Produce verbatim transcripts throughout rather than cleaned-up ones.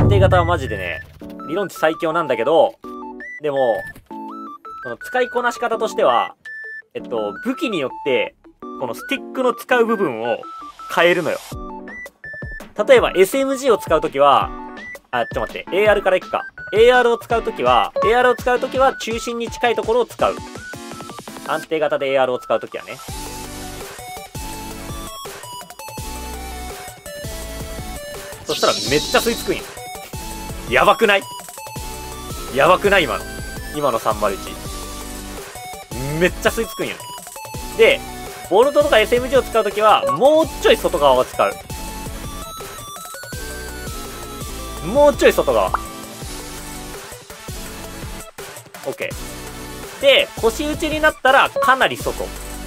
安定型はマジでね、理論値最強なんだけど、でも、その使いこなし方としては、えっと、武器によって、このスティックの使う部分を変えるのよ。例えば エスエムジー を使うときは、あ、ちょっと待って、エーアール からいくか。エーアール を使うときは、エーアール を使うときは中心に近いところを使う。安定型で エーアール を使うときはね。そしたらめっちゃ吸い付くんよ。やばくない？やばくない今の。今のさんまるいち。めっちゃ吸い付くんよね。で、ボルトとか エスエムジー を使うときは、もうちょい外側を使う。もうちょい外側。OK。で、腰打ちになったら、かなり外。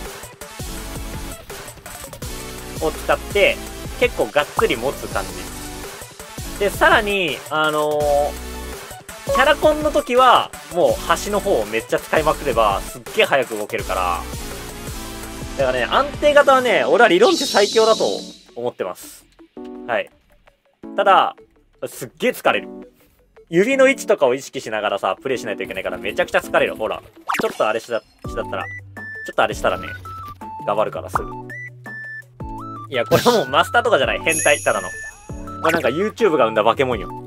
を使って、結構がっつり持つ感じ。で、さらに、あのー、キャラコンの時は、もう端の方をめっちゃ使いまくれば、すっげえ早く動けるから、だからね、安定型はね、俺は理論値最強だと思ってます。はい。ただ、すっげえ疲れる。指の位置とかを意識しながらさ、プレイしないといけないからめちゃくちゃ疲れる。ほら。ちょっとあれしだ、しだったら、ちょっとあれしたらね、頑張るからすぐ。いや、これはもうマスターとかじゃない。変態、ただの。まあ、なんか YouTube が生んだ化け物よ。